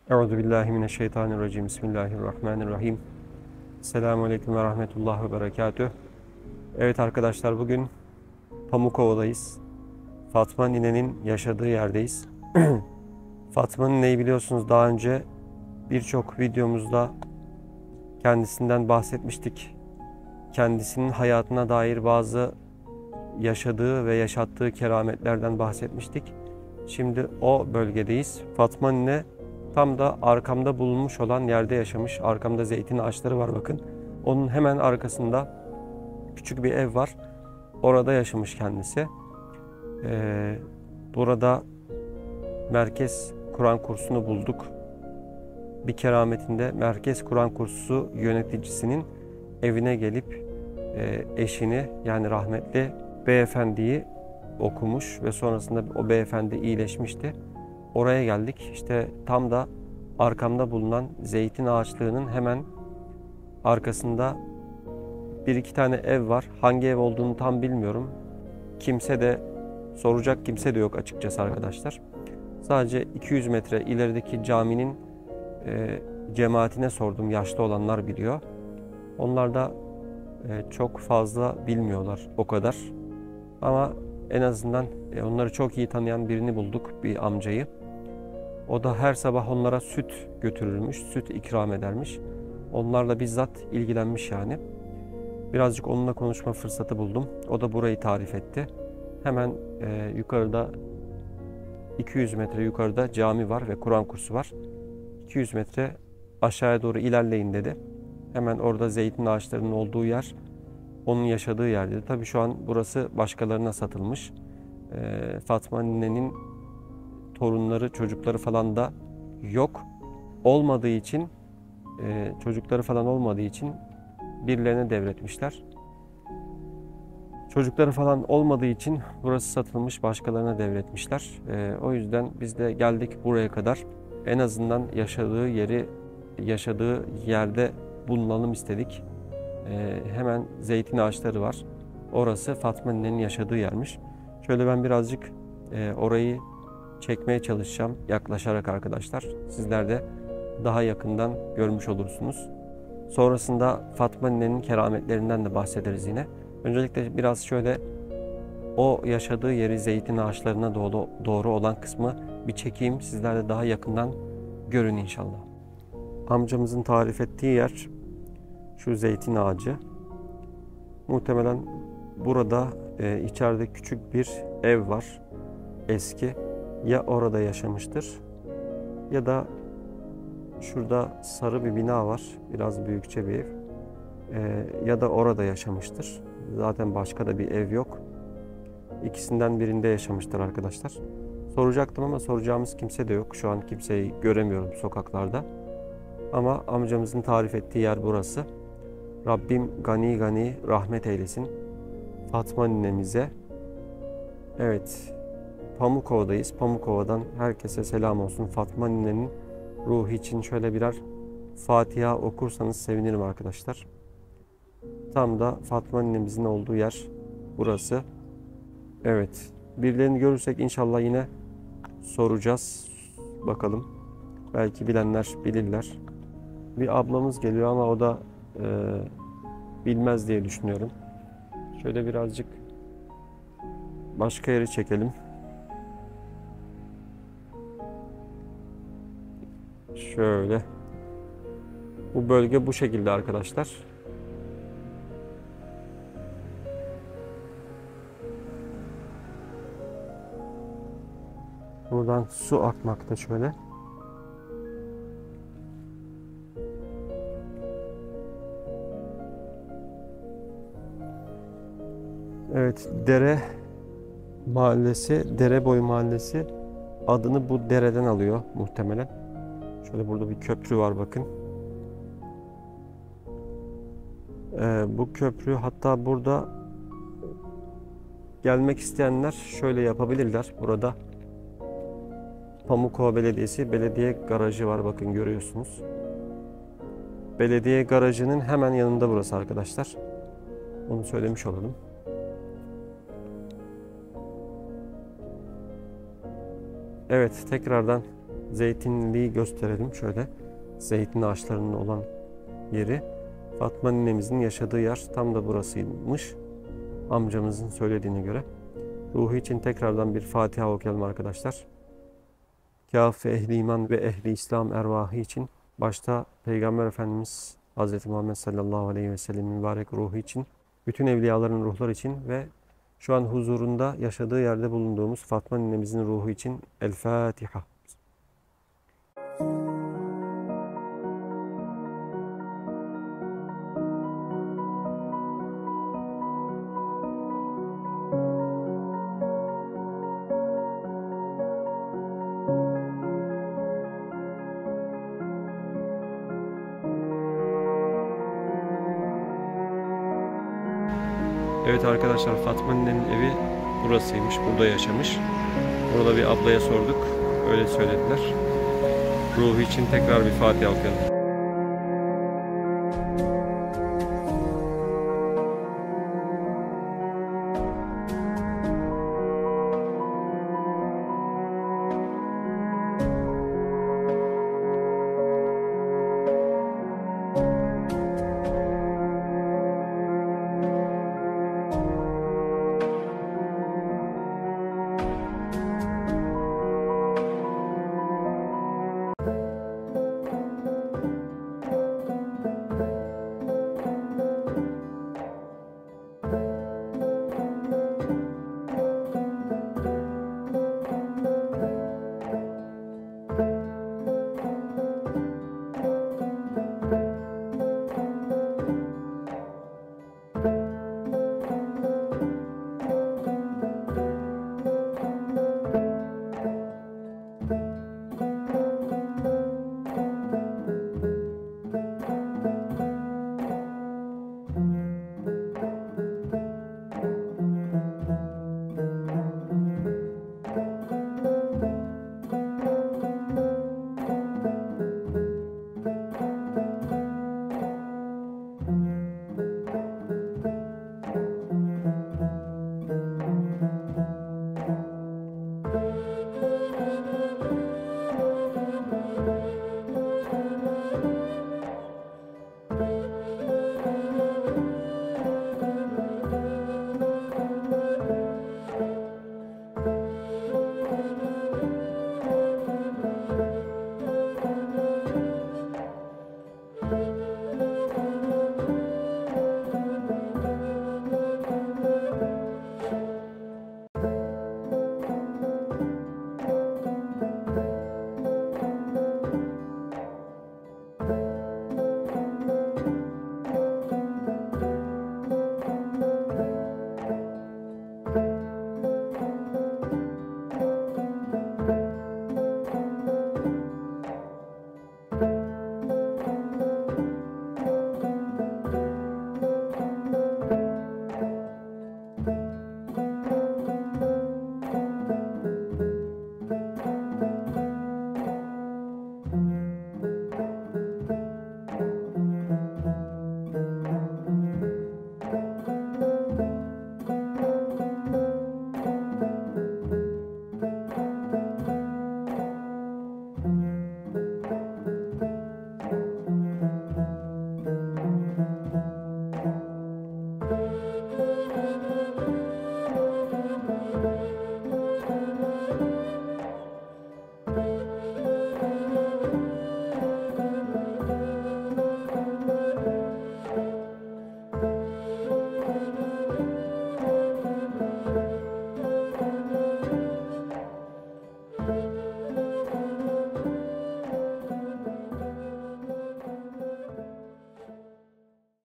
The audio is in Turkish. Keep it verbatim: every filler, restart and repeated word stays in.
Euzubillahimineşşeytanirracim. Bismillahirrahmanirrahim. Selamun Aleyküm ve Rahmetullah ve Berekatüh. Evet arkadaşlar, bugün Pamukova'dayız. Fatma Nine'nin yaşadığı yerdeyiz. Fatma Nine'yi biliyorsunuz, daha önce birçok videomuzda kendisinden bahsetmiştik. Kendisinin hayatına dair bazı yaşadığı ve yaşattığı kerametlerden bahsetmiştik. Şimdi o bölgedeyiz. Fatma Nine tam da arkamda bulunmuş olan yerde yaşamış. Arkamda zeytin ağaçları var bakın. Onun hemen arkasında küçük bir ev var. Orada yaşamış kendisi. Ee, burada Merkez Kur'an kursunu bulduk. Bir kerametinde Merkez Kur'an kursu yöneticisinin evine gelip e, eşini, yani rahmetli beyefendiyi okumuş ve sonrasında o beyefendi iyileşmişti. Oraya geldik. İşte tam da arkamda bulunan zeytin ağaçlığının hemen arkasında bir iki tane ev var. Hangi ev olduğunu tam bilmiyorum. Kimse de soracak kimse de yok açıkçası arkadaşlar. Sadece iki yüz metre ilerideki caminin e, cemaatine sordum. Yaşlı olanlar biliyor. Onlar da e, çok fazla bilmiyorlar o kadar. Ama en azından e, onları çok iyi tanıyan birini bulduk, bir amcayı. O da her sabah onlara süt götürürmüş, süt ikram edermiş. Onlarla bizzat ilgilenmiş yani. Birazcık onunla konuşma fırsatı buldum. O da burayı tarif etti. Hemen e, yukarıda iki yüz metre yukarıda cami var ve Kur'an kursu var. iki yüz metre aşağıya doğru ilerleyin dedi. Hemen orada zeytin ağaçlarının olduğu yer, onun yaşadığı yer dedi. Tabii şu an burası başkalarına satılmış. E, Fatma Nine'nin torunları, çocukları falan da yok. Olmadığı için, e, çocukları falan olmadığı için birilerine devretmişler. Çocukları falan olmadığı için burası satılmış, başkalarına devretmişler. E, o yüzden biz de geldik buraya kadar. En azından yaşadığı yeri, yaşadığı yerde bulunalım istedik. E, hemen zeytin ağaçları var. Orası Fatma Nine'nin yaşadığı yermiş. Şöyle ben birazcık e, orayı çekmeye çalışacağım yaklaşarak arkadaşlar. Sizler de daha yakından görmüş olursunuz. Sonrasında Fatma Nine'nin kerametlerinden de bahsederiz yine. Öncelikle biraz şöyle o yaşadığı yeri, zeytin ağaçlarına doğru, doğru olan kısmı bir çekeyim. Sizler de daha yakından görün inşallah. Amcamızın tarif ettiği yer şu zeytin ağacı. Muhtemelen burada e, içeride küçük bir ev var. Eski. Ya orada yaşamıştır ya da şurada sarı bir bina var. Biraz büyükçe bir ev. Ee, ya da orada yaşamıştır. Zaten başka da bir ev yok. İkisinden birinde yaşamıştır arkadaşlar. Soracaktım ama soracağımız kimse de yok. Şu an kimseyi göremiyorum sokaklarda. Ama amcamızın tarif ettiği yer burası. Rabbim gani gani rahmet eylesin Fatma ninemize. Evet. Pamukova'dayız. Pamukova'dan herkese selam olsun. Fatma Nine'nin ruhu için şöyle birer Fatiha okursanız sevinirim arkadaşlar. Tam da Fatma Ninemizin olduğu yer burası. Evet. Birilerini görürsek inşallah yine soracağız. Bakalım. Belki bilenler bilirler. Bir ablamız geliyor ama o da e, bilmez diye düşünüyorum. Şöyle birazcık başka yeri çekelim. Şöyle. Bu bölge bu şekilde arkadaşlar. Buradan su akmakta şöyle. Evet, Dere Mahallesi, Dereboyu Mahallesi adını bu dereden alıyor muhtemelen. Şöyle burada bir köprü var bakın. Ee, bu köprü, hatta burada gelmek isteyenler şöyle yapabilirler. Burada Pamukova Belediyesi belediye garajı var, bakın görüyorsunuz. Belediye garajının hemen yanında burası arkadaşlar. Onu söylemiş olalım. Evet, tekrardan zeytinliği gösterelim. Şöyle zeytin ağaçlarının olan yeri. Fatma ninemizin yaşadığı yer tam da burasıymış. Amcamızın söylediğine göre. Ruhu için tekrardan bir Fatiha okuyalım arkadaşlar. Kâf ehli iman ve ehli İslam ervahı için, başta Peygamber Efendimiz Hazreti Muhammed sallallahu aleyhi ve sellem mübarek ruhu için, bütün evliyaların ruhları için ve şu an huzurunda yaşadığı yerde bulunduğumuz Fatma ninemizin ruhu için El Fatiha. Evet arkadaşlar, Fatma ninenin evi burasıymış. Burada yaşamış. Burada bir ablaya sorduk. Öyle söylediler. Ruhu için tekrar bir Fatiha okuyalım.